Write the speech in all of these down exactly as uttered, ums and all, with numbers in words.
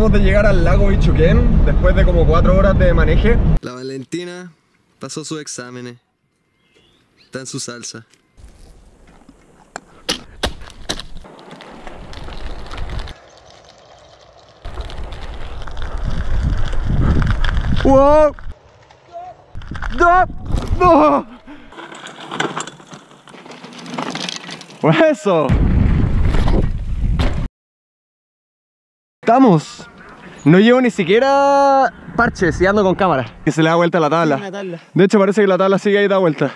Acabamos de llegar al lago Bichuquén después de como cuatro horas de maneje. La Valentina pasó sus exámenes. Está en su salsa. ¡Wow! ¡No! ¡No! ¡Eso! Estamos. No llevo ni siquiera parches y ando con cámara. Que se le da vuelta la tabla. De hecho parece que la tabla sigue ahí da vuelta.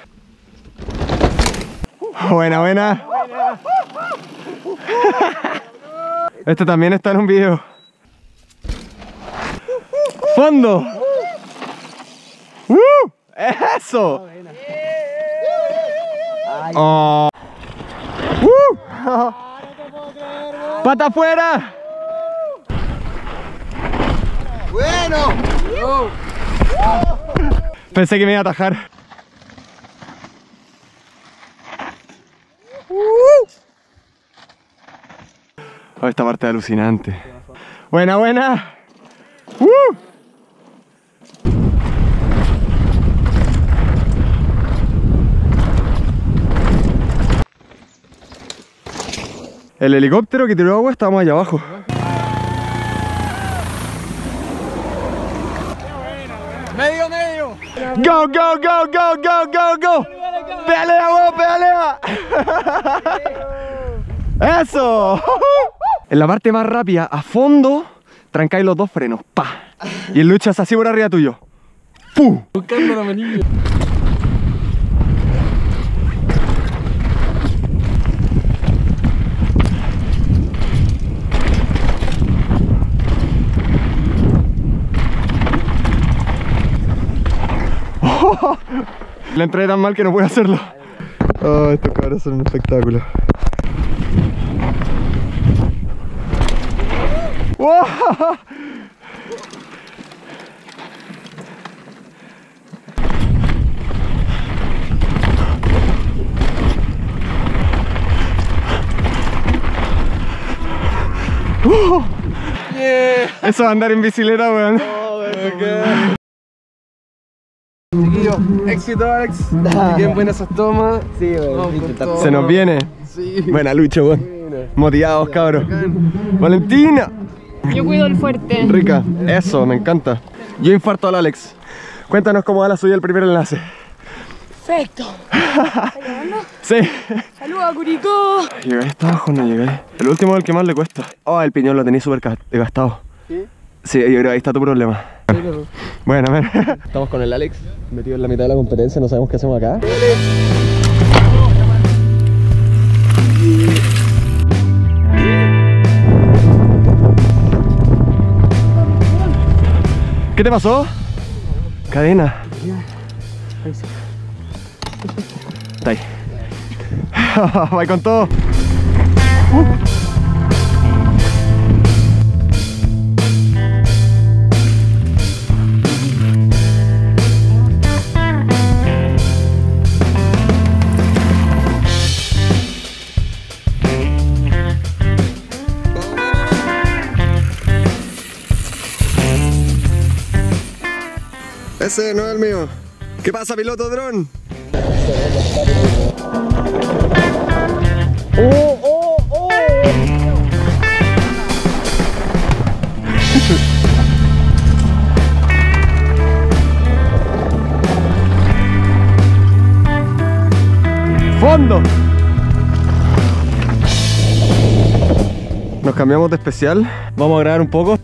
Buena, buena. Este también está en un video. ¡Fondo! ¡Uh! ¡Eso! Oh. ¡Uh! ¡Pata afuera! ¡Bueno! Oh. Pensé que me iba a atajar. Oh, esta parte es alucinante. Buena, buena. ¡Uh! El helicóptero que tiró agua estábamos allá abajo. Medio, medio. Go, go, go, go, go, go, go. Pedalea, vos, pedalea. Eso. En la parte más rápida, a fondo, trancáis los dos frenos. Pa. Y el lucha es así por arriba tuyo. ¡Pu! Buscando la manilla. Le entré tan mal que no puedo hacerlo. Oh, estos cabros son un espectáculo. ¡Wow! ¡Uh! Yeah. Eso es andar en bicicleta, weón. Oh, okay. Chiquillos, éxito, Alex. Bien buenas esas tomas. Sí, bueno, se nos viene. Sí. Buena lucha, weón. Motivados, cabros. Valentina. Yo cuido el fuerte. Rica. Eso, me encanta. Yo infarto al Alex. Cuéntanos cómo va la suya el primer enlace. Perfecto. ¿Estás grabando? Sí. ¡Saludos, Curicó! Llegué hasta abajo, no llegué. El último es el que más le cuesta. Oh, el piñón lo tenéis súper gastado. ¿Sí? Sí, yo creo que ahí está tu problema. Bueno, a ver. Estamos con el Alex, metido en la mitad de la competencia, no sabemos qué hacemos acá. ¿Qué te pasó? Cadena. Está ahí. Va con todo. Ese no es el mío. ¿Qué pasa, piloto dron? ¡Oh, oh, oh! ¡Fondo! Nos cambiamos de especial. Vamos a grabar un poco.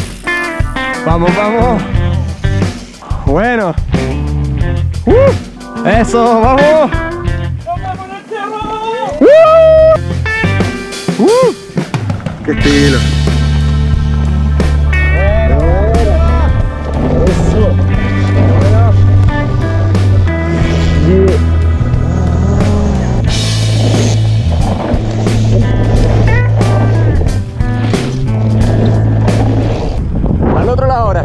Vamos, vamos. Bueno. Uh. Eso, vamos. ¡Uh! ¡Uh! ¡Qué estilo! Al otro lado ahora.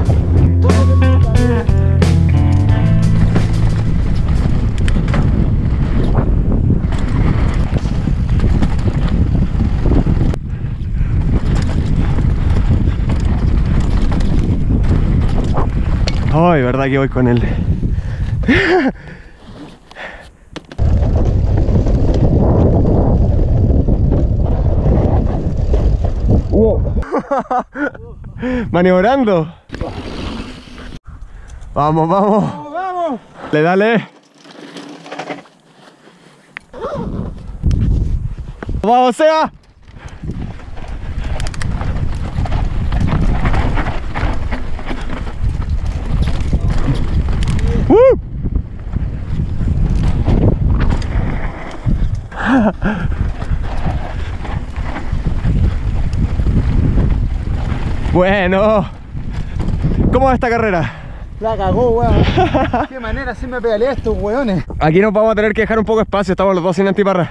Ay, verdad que voy con él. Wow. Maniobrando. Vamos, vamos. Vamos, vamos. Dale, dale. Vamos, Seba. ¡Uh! Bueno, ¿cómo va esta carrera? La cagó, weón. Qué manera así me pedaleé estos weones. Aquí nos vamos a tener que dejar un poco de espacio, estamos los dos sin antiparra.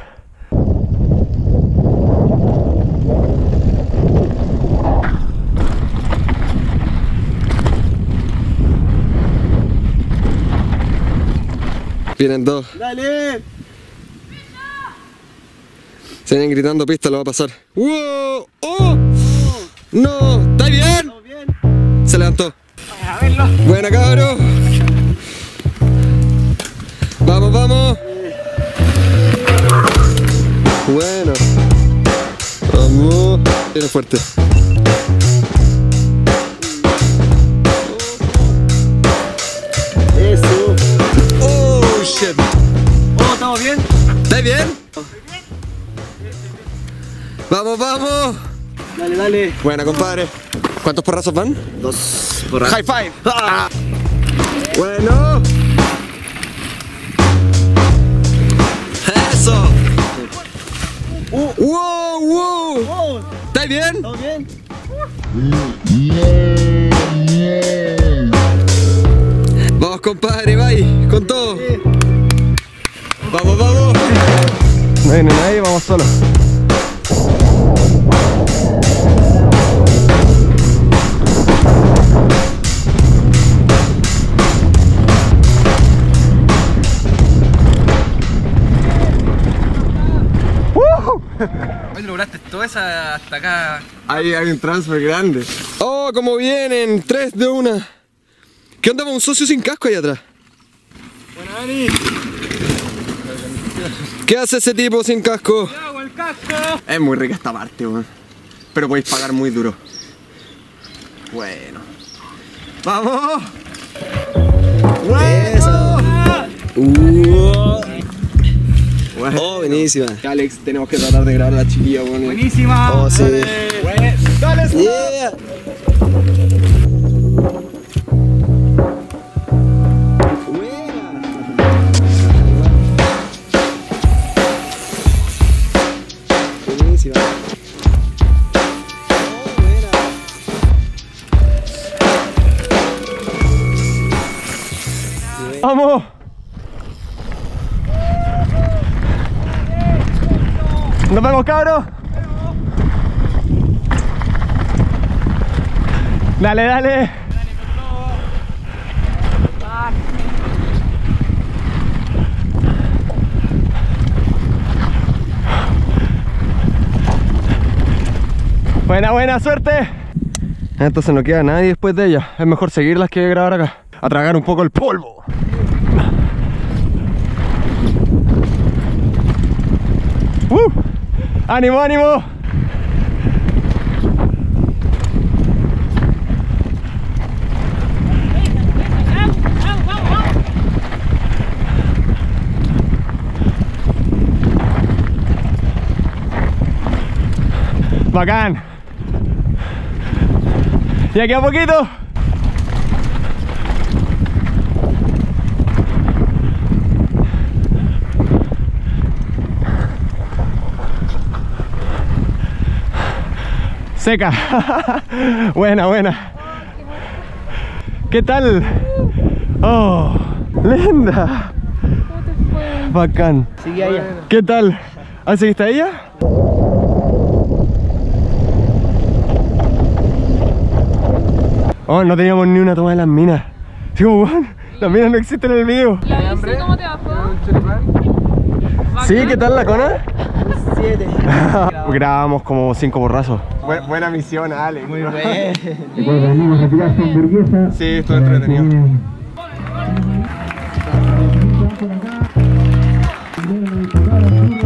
Vienen dos. ¡Dale! Se vienen gritando pista, lo va a pasar. ¡Wow! ¡Oh! ¡No! ¿Está bien? bien? Se levantó. A verlo. Buena, cabrón. Vamos, vamos. Bueno. Vamos. Viene fuerte. Eso. Oh, shit. Oh, ¿estamos bien? ¿Estás bien? Vamos, vamos. Dale, dale. Buena, compadre. ¿Cuántos porrazos van? Dos por High five. Ah. Bueno. Eso. Uh. Wow, wow. Oh, ¿Estás bien? ¿estamos bien? Vamos, compadre, bye. Con todo. Vamos, vamos. No viene nadie, vamos solo. Hoy lograste toda esa hasta acá. Ahí hay un transfer grande. Oh, como vienen. Tres de una. ¿Qué onda con un socio sin casco ahí atrás? Buena, Dani. ¿Qué hace ese tipo sin casco? ¡Ya, hago el casco! Es muy rica esta parte, weón. Pero podéis pagar muy duro. Bueno. ¡Vamos! ¡Eso! Uh. Bueno. Oh, buenísima. Alex, tenemos que tratar de grabar a la chiquilla, weón. Buenísima. Oh, sí. Dale, dale, Yeah. Buenísima. Oh, buena. ¡Vamos! ¡Nos vemos, cabros! Dale, dale. Buena, buena, suerte. Entonces no queda nadie después de ella. Es mejor seguirlas que grabar acá. A tragar un poco el polvo. ¡Uh! ¡Ánimo, ánimo! Bacán. Y aquí a poquito. Seca. Buena, buena. ¿Qué tal? Oh, linda. ¿Cómo te fue? Bacán. Sigue allá. ¿Qué tal? ¿Ah, seguiste a ella? Oh, no teníamos ni una toma de las minas. Digo, bueno, las minas no existen en el video. ¿La bici cómo te bajó? Sí, ¿qué tal la cona? Siete. Grabamos como cinco borrazos. Bu- buena misión, Alex. Muy bueno. Sí, estuvo entretenido. Por acá.